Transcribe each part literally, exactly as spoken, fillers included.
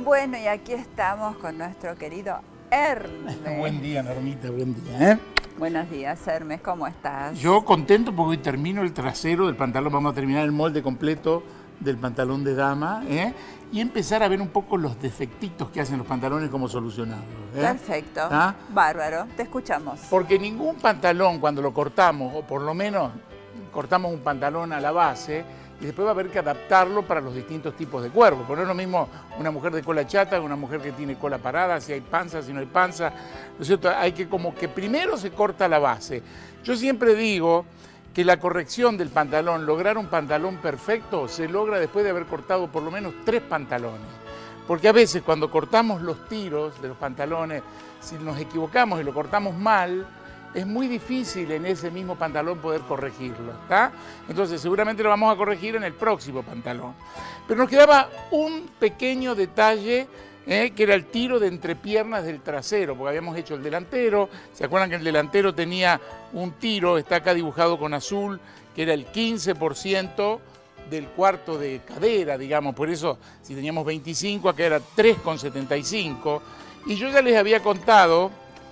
Bueno, y aquí estamos con nuestro querido Hermes. Buen día, Normita, buen día, ¿eh? Buenos días, Hermes, ¿cómo estás? Yo contento porque hoy termino el trasero del pantalón, vamos a terminar el molde completo del pantalón de dama, ¿eh? Y empezar a ver un poco los defectitos que hacen los pantalones, cómo solucionarlos, ¿eh? Perfecto, ¿Ah? Bárbaro, te escuchamos. Porque ningún pantalón cuando lo cortamos, o por lo menos cortamos un pantalón a la base, y después va a haber que adaptarlo para los distintos tipos de cuerpo. Porque no es lo mismo una mujer de cola chata que una mujer que tiene cola parada, si hay panza, si no hay panza, ¿no es cierto? Hay que como que primero se corta la base. Yo siempre digo que la corrección del pantalón, lograr un pantalón perfecto, se logra después de haber cortado por lo menos tres pantalones. Porque a veces cuando cortamos los tiros de los pantalones, si nos equivocamos y lo cortamos mal, es muy difícil en ese mismo pantalón poder corregirlo, ¿está? Entonces seguramente lo vamos a corregir en el próximo pantalón. Pero nos quedaba un pequeño detalle, ¿eh? Que era el tiro de entrepiernas del trasero, porque habíamos hecho el delantero. ¿Se acuerdan que el delantero tenía un tiro, está acá dibujado con azul, que era el quince por ciento del cuarto de cadera, digamos? Por eso, si teníamos veinticinco, acá era tres coma setenta y cinco. Y yo ya les había contado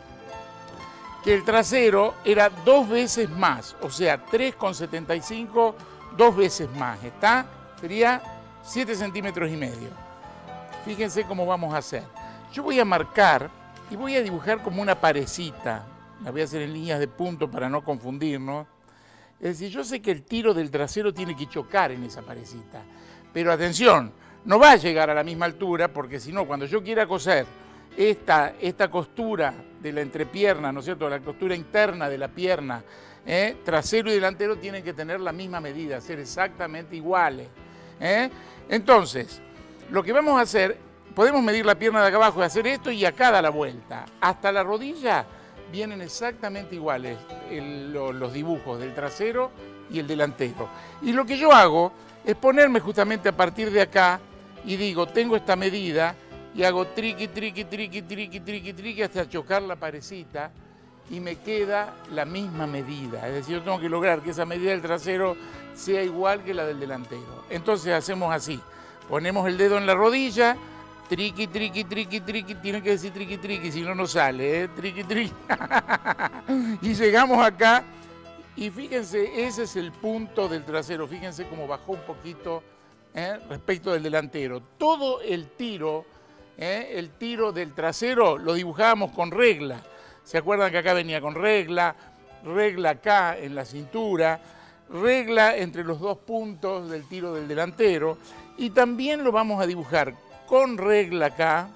que el trasero era dos veces más, o sea, tres coma setenta y cinco, dos veces más, ¿está? Sería siete centímetros y medio. Fíjense cómo vamos a hacer. Yo voy a marcar y voy a dibujar como una parecita. La voy a hacer en líneas de punto para no confundirnos. Es decir, yo sé que el tiro del trasero tiene que chocar en esa parecita. Pero atención, no va a llegar a la misma altura porque si no, cuando yo quiera coser esta, esta costura de la entrepierna, ¿no es cierto?, la costura interna de la pierna, ¿eh? Trasero y delantero tienen que tener la misma medida, ser exactamente iguales, ¿eh? Entonces, lo que vamos a hacer, podemos medir la pierna de acá abajo y hacer esto y acá da la vuelta. Hasta la rodilla vienen exactamente iguales el, lo, los dibujos del trasero y el delantero. Y lo que yo hago es ponerme justamente a partir de acá y digo, tengo esta medida y hago triqui, triqui, triqui, triqui, triqui, triqui hasta chocar la parecita y me queda la misma medida. Es decir, yo tengo que lograr que esa medida del trasero sea igual que la del delantero. Entonces hacemos así. Ponemos el dedo en la rodilla, triqui, triqui, triqui, triqui, tienen que decir triqui, triqui, si no, no sale, ¿eh? Triqui, triqui. Y llegamos acá, y fíjense, ese es el punto del trasero, fíjense cómo bajó un poquito, ¿eh? Respecto del delantero. Todo el tiro, ¿eh? El tiro del trasero lo dibujábamos con regla. ¿Se acuerdan que acá venía con regla? Regla acá en la cintura, regla entre los dos puntos del tiro del delantero. Y también lo vamos a dibujar con regla acá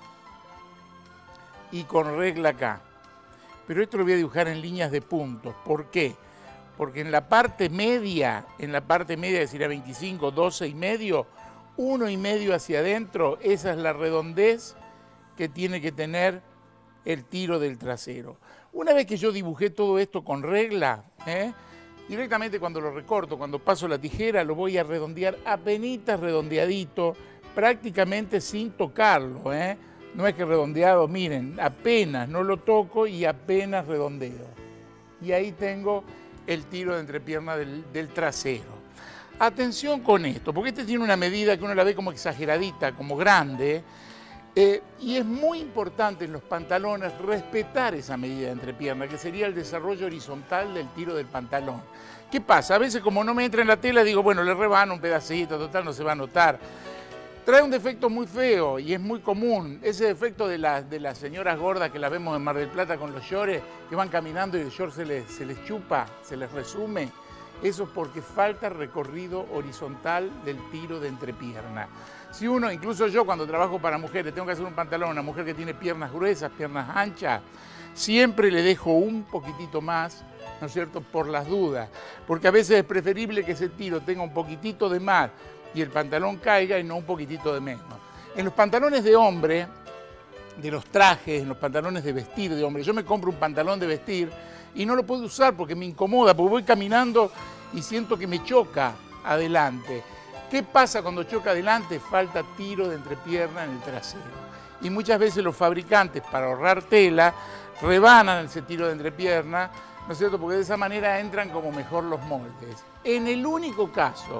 y con regla acá. Pero esto lo voy a dibujar en líneas de puntos. ¿Por qué? Porque en la parte media, en la parte media, es decir, a veinticinco, doce y medio, uno y medio hacia adentro, esa es la redondez que tiene que tener el tiro del trasero. Una vez que yo dibujé todo esto con regla, ¿eh? Directamente cuando lo recorto, cuando paso la tijera, lo voy a redondear apenitas redondeadito, prácticamente sin tocarlo, ¿eh? No es que redondeado, miren, apenas no lo toco y apenas redondeo. Y ahí tengo el tiro de entrepierna del, del trasero. Atención con esto, porque este tiene una medida que uno la ve como exageradita, como grande, eh, y es muy importante en los pantalones respetar esa medida de entrepierna, que sería el desarrollo horizontal del tiro del pantalón. ¿Qué pasa? A veces como no me entra en la tela, digo, bueno, le rebano un pedacito, total, no se va a notar. Trae un defecto muy feo y es muy común, ese defecto de, la, de las señoras gordas que las vemos en Mar del Plata con los shorts, que van caminando y el short se les, se les chupa, se les resume. Eso es porque falta recorrido horizontal del tiro de entrepierna. Si uno, incluso yo cuando trabajo para mujeres, tengo que hacer un pantalón a una mujer que tiene piernas gruesas, piernas anchas, siempre le dejo un poquitito más, ¿no es cierto?, por las dudas. Porque a veces es preferible que ese tiro tenga un poquitito de más y el pantalón caiga y no un poquitito de menos. En los pantalones de hombre, de los trajes, en los pantalones de vestir de hombre, yo me compro un pantalón de vestir y no lo puedo usar porque me incomoda, porque voy caminando y siento que me choca adelante. ¿Qué pasa cuando choca adelante? Falta tiro de entrepierna en el trasero. Y muchas veces los fabricantes, para ahorrar tela, rebanan ese tiro de entrepierna, ¿no es cierto? Porque de esa manera entran como mejor los moldes. En el único caso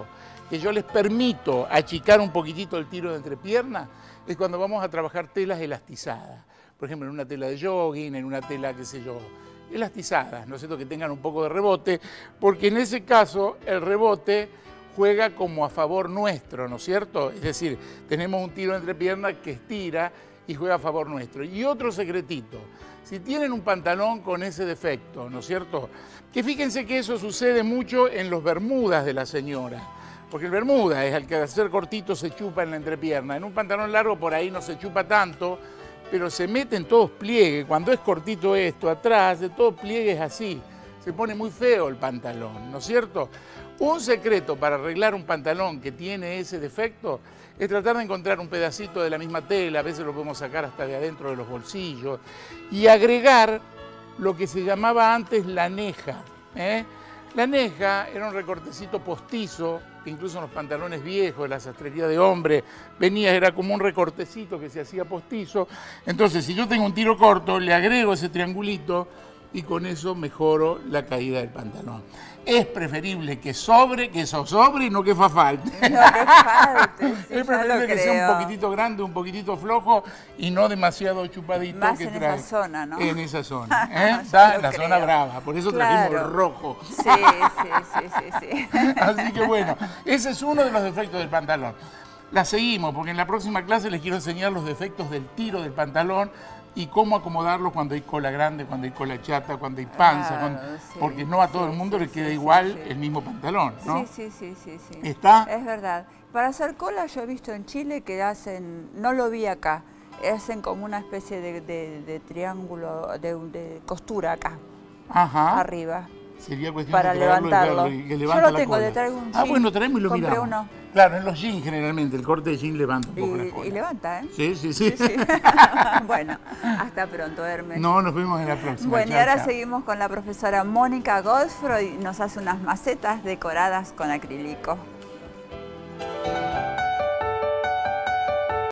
que yo les permito achicar un poquitito el tiro de entrepierna es cuando vamos a trabajar telas elastizadas. Por ejemplo, en una tela de jogging, en una tela, qué sé yo, elastizadas, ¿no es cierto?, que tengan un poco de rebote, porque en ese caso el rebote juega como a favor nuestro, ¿no es cierto? Es decir, tenemos un tiro de entrepierna que estira y juega a favor nuestro. Y otro secretito, si tienen un pantalón con ese defecto, ¿no es cierto?, que fíjense que eso sucede mucho en los bermudas de la señora, porque el bermuda es el que al ser cortito se chupa en la entrepierna. En un pantalón largo por ahí no se chupa tanto, pero se meten todos pliegues. Cuando es cortito esto, atrás, de todos pliegues así. Se pone muy feo el pantalón, ¿no es cierto? Un secreto para arreglar un pantalón que tiene ese defecto es tratar de encontrar un pedacito de la misma tela, a veces lo podemos sacar hasta de adentro de los bolsillos, y agregar lo que se llamaba antes la neja, ¿eh? La neja era un recortecito postizo, que incluso en los pantalones viejos de la sastrería de hombre venía, era como un recortecito que se hacía postizo. Entonces, si yo tengo un tiro corto, le agrego ese triangulito y con eso mejoro la caída del pantalón. Es preferible que sobre, que eso sobre y no que fa falte. No que falte, sí, es preferible que creo. sea un poquitito grande, un poquitito flojo y no demasiado chupadito. Más que en trae. esa zona, ¿no? En esa zona, ¿eh? Está en la creo. zona brava, por eso Claro. trajimos el rojo. Sí, sí, sí, sí, sí. Así que bueno, ese es uno de los defectos del pantalón. La seguimos, porque en la próxima clase les quiero enseñar los defectos del tiro del pantalón y cómo acomodarlo cuando hay cola grande, cuando hay cola chata, cuando hay panza, Claro, cuando- sí, porque no a todo sí, el mundo sí, le queda sí, igual sí, sí. el mismo pantalón, ¿no? Sí, sí, sí, sí, sí. ¿Está? Es verdad. Para hacer cola yo he visto en Chile que hacen, no lo vi acá, hacen como una especie de, de- de triángulo, de, de costura acá, Ajá. arriba. Sería cuestión Para de traerlo y levantarlo. verlo y que Yo levanta lo la tengo, cola. le traigo un Ah, jean. bueno, traemos y lo Compré miramos. uno. Claro, en los jeans generalmente, el corte de jean levanta un poco Y, la cola. y levanta, ¿eh? Sí, sí, sí. Sí, sí. Bueno, hasta pronto, Hermes. No, nos vemos en la próxima. Bueno, y Chao, ahora chao. seguimos con la profesora Mónica Godfroy y nos hace unas macetas decoradas con acrílico.